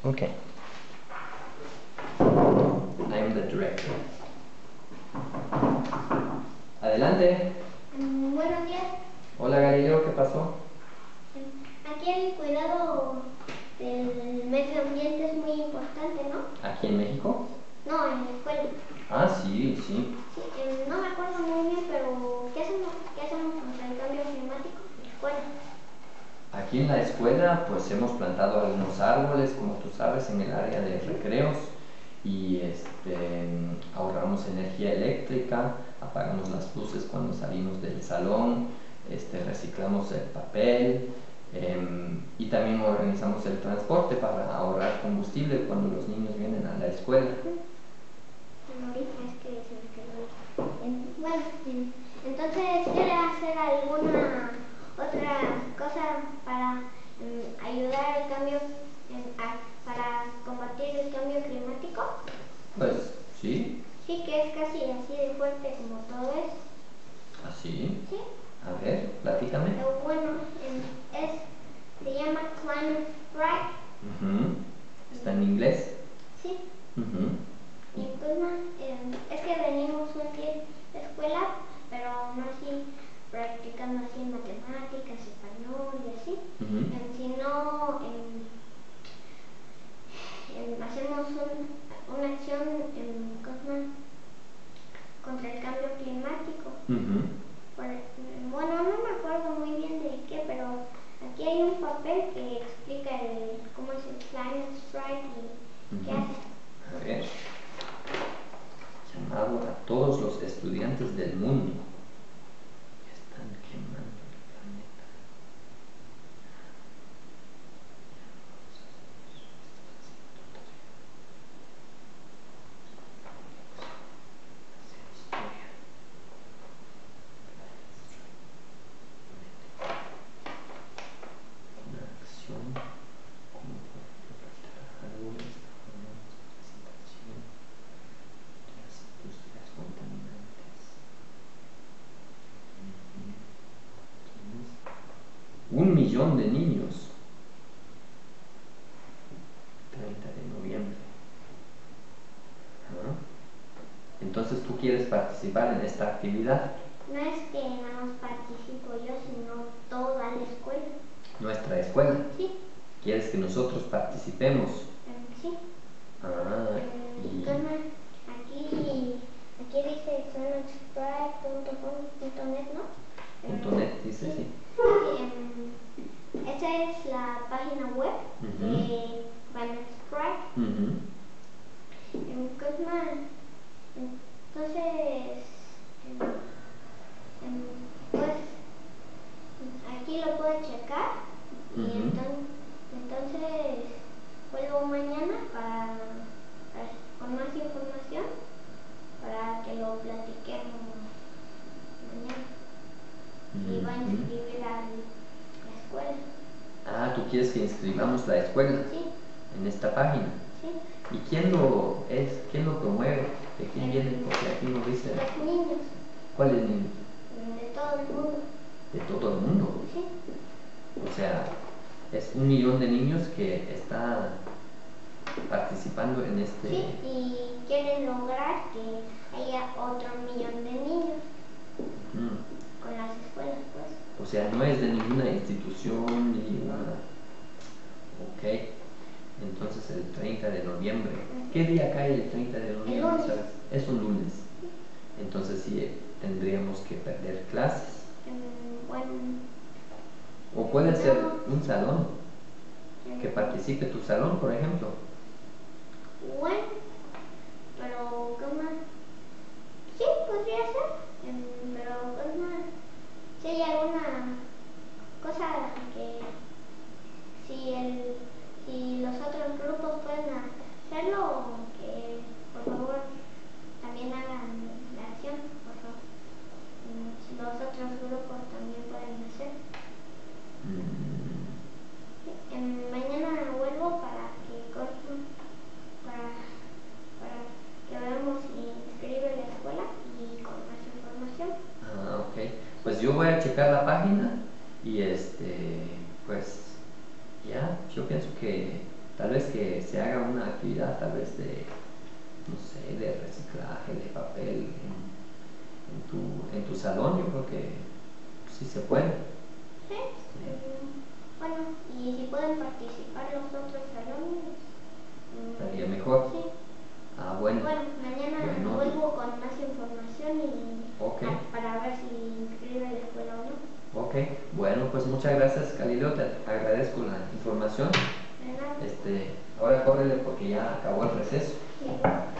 Okay. I am the director. Adelante. Buenos días. Hola Galileo, ¿qué pasó? Aquí el cuidado del medio ambiente es muy importante, ¿no? ¿Aquí en México? No, en la escuela. Ah, sí, sí. Sí, no me acuerdo muy bien, pero ¿qué hacemos contra el cambio climático en la escuela? Aquí en la escuela pues hemos plantado algunos árboles, como tú sabes, en el área de recreos y ahorramos energía eléctrica, apagamos las luces cuando salimos del salón, reciclamos el papel y también organizamos el transporte para ahorrar combustible cuando los niños vienen a la escuela. Ahorita es que se me quedó. Bueno, entonces ¿quiere hacer alguna otra cosa para ayudar al cambio, para combatir el cambio climático? Pues sí. Sí, que es casi así de fuerte como todo es. ¿Así? Sí. A ver, platícame. Bueno, se llama Climate Strike. ¿Está en inglés? Sí. Y entonces es que venimos un día de escuela, pero no así practicando así matemáticas, español y así, sino hacemos una acción contra el cambio climático. Bueno, no me acuerdo muy bien de qué, pero aquí hay un papel que explica cómo es el Climate Strike y qué hace. A ver. Llamado a todos los estudiantes del mundo que están quemando el planeta. Una acción como por ejemplo plantar árboles, presentación de las industrias contaminantes. 1 millón de niños. 30 de noviembre. Entonces tú quieres participar en esta actividad. No es que nada más participo yo, sino toda la escuela. ¿Nuestra escuela? Sí. ¿Quieres que nosotros participemos? Sí. Aquí dice climatesprite.com.net, ¿no? .net dice, sí. Esa es la página web de Climate Strike. Entonces, pues aquí lo puede checar y entonces vuelvo mañana con más información para que lo platiquemos mañana. Y va a inscribir a la escuela. Ah, ¿tú quieres que inscribamos la escuela? Sí. En esta página. Sí. ¿Y quién lo promueve? ¿De quién viene? Porque aquí nos dice. Los niños. ¿Cuáles niños? De todo el mundo. ¿De todo el mundo? Sí. O sea, es 1 millón de niños que está participando en este. Sí, y quieren lograr que haya otro 1 millón de niños con las escuelas, pues. O sea, no es de ninguna institución ni nada. Ok. Entonces el 30 de noviembre. ¿Qué día cae el 30 de noviembre? El lunes. ¿Sabes? Es un lunes. Entonces sí tendríamos que perder clases. Bueno. O puede ser un salón. Que participe tu salón, por ejemplo. Bueno, pero ¿qué más? Sí, podría ser. Pero ¿qué más? Si hay alguna cosa que si los otros grupos pueden hacerlo, que por favor también hagan la acción, por favor. Los otros grupos también pueden hacer. Mañana vuelvo para que veamos si inscribe la escuela y con más información. Ah, ok. Pues yo voy a checar la página y pues ya, yo pienso que tal vez que se haga una actividad, tal vez de, no sé, de reciclaje de papel en tu salón. Yo creo que sí se puede. Sí. Bueno, y si pueden participar los otros salones, Estaría mejor. sí. Ah, bueno. Bueno, mañana vuelvo con más información y okay. Para ver si inscribe la escuela o no. Ok, bueno, pues muchas gracias, Galileo, te agradezco la información. De nada. Ahora córrele porque ya acabó el receso. Sí.